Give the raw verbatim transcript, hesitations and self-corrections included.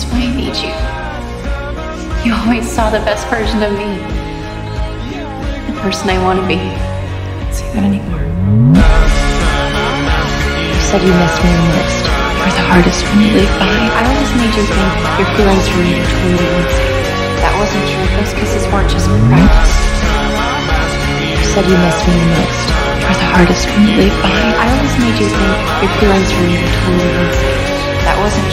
That's why I need you. You always saw the best version of me. The person I want to be. Can't say that anymore. You said you missed me the most. You're the hardest when you leave behind. I always made you think your feelings for me were totally unsafe. That wasn't true. Those kisses weren't just practice. You said you missed me the most. You're the hardest when you leave behind. I always made you think your feelings for me were totally unsafe. That wasn't